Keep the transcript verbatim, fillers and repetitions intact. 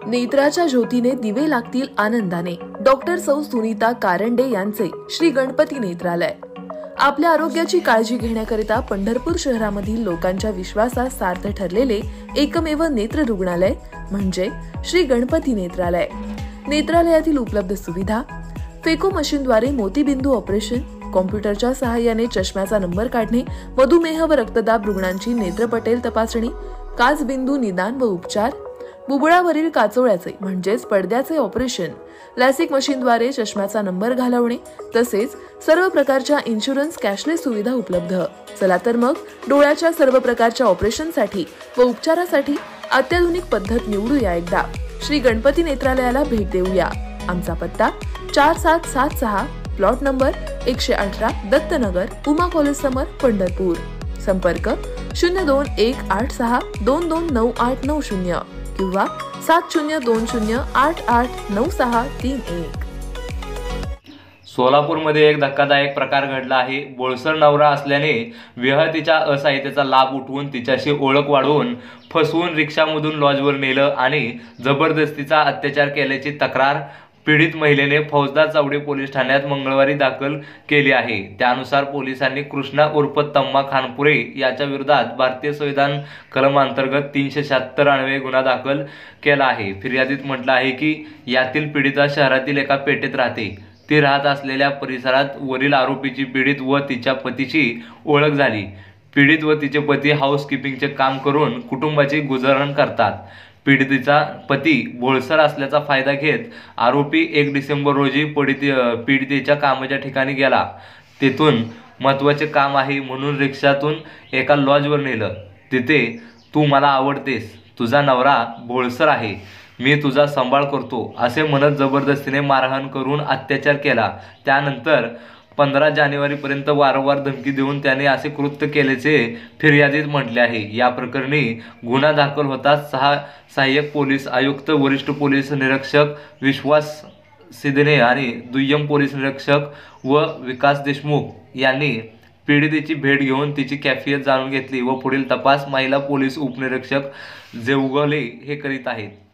नेत्राच्या ज्योतीने दिवे लागतील आनंदाने. डॉक्टर सौ सुनीता कारंडे यांचे श्री गणपती नेत्रालय. आपल्या आरोग्याची काळजी घेण्याकरिता पंढरपूर शहरामधील लोकांच्या विश्वासात सार्थ ठरलेले एकमेव नेत्र रुग्णालय म्हणजे श्री गणपती नेत्रालय. नेत्रालयातील उपलब्ध सुविधा: फेको मशीनद्वारे मोतीबिंदू ऑपरेशन, कॉम्प्युटरच्या सहाय्याने चष्म्याचा नंबर काढणे, मधुमेह व रक्तदाब रुग्णांची नेत्रपटेल तपासणी, काचबिंदू निदान व उपचार, बुबुळावरील काचोळ्याचे म्हणजेच पडद्याचे ऑपरेशन, लॅसिक मशीनद्वारे चष्म्याचा नंबर घालवणे, तसेच सर्व प्रकारच्या इन्शुरन्स कॅशलेस सुविधा उपलब्ध. चला तर मग डोळ्याच्या सर्व प्रकारच्या ऑपरेशनसाठी व उपचारासाठी अत्याधुनिक पद्धत निवडूया. एकदा श्री गणपती नेत्रालयाला भेट देऊया. आमचा पत्ता चार सात सात सहा, प्लॉट नंबर एकशे अठरा, दत्तनगर, उमा कॉलेज समोर, पंढरपूर. संपर्क शून्य दोन एक आठ सहा दोन दोन नऊ आठ नऊ शून्य किंवा सात शून्य दोन शून्य आठ आठ नऊ सहा तीन एक. सोलापूरमध्ये एक धक्कादायक प्रकार घडला आहे. बोळसर नवरा असल्याने विहतीच्या असहायतेचा लाभ उठवून तिच्याशी ओळख वाढवून फसवून रिक्षामधून लॉजवर नेलं आणि जबरदस्तीचा अत्याचार केल्याची तक्रार पीडित महिलेने फौजदार चावडी पोलीस ठाण्यात मंगळवारी दाखल केली आहे. त्यानुसार पोलिसांनी कृष्णा उर्फ तम्मा खानपुरे याच्या विरोधात भारतीय संविधान कलम अंतर्गत तीनशे शहात्तर अन्वये गुन्हा दाखल केला आहे. फिर्यादीत म्हटलं आहे की यातील पीडिता शहरातील एका पेठेत राहते. ती राहत असलेल्या परिसरात वरील आरोपीची पीडित व तिच्या पतीची ओळख झाली. पीडित व तिचे पती हाऊसकीपिंगचे काम करून कुटुंबाची गुजरण करतात. पीडितेचा पती बोळसर असल्याचा फायदा घेत आरोपी एक डिसेंबर रोजी पीडित पीडितेच्या कामाच्या ठिकाणी गेला. तेथून महत्त्वाचे काम आहे म्हणून रिक्षातून एका लॉजवर नेलं. तिथे तू मला आवडतेस, तुझा नवरा बोळसर आहे, मी तुझा सांभाळ करतो असे म्हणत जबरदस्तीने मारहाण करून अत्याचार केला. त्यानंतर पंधरा जानेवारीपर्यंत वारंवार धमकी देऊन त्याने असे कृत्य केल्याचे फिर्यादीत म्हटले आहे. या प्रकरणी गुन्हा दाखल होताच सहा सहाय्यक पोलीस आयुक्त, वरिष्ठ पोलीस निरीक्षक विश्वास सिद्धने आणि दुय्यम पोलीस निरीक्षक व विकास देशमुख यांनी पीडितेची भेट घेऊन तिची कैफियत जाणून घेतली व पुढील तपास महिला पोलीस उपनिरीक्षक जेवगले हे करीत आहेत.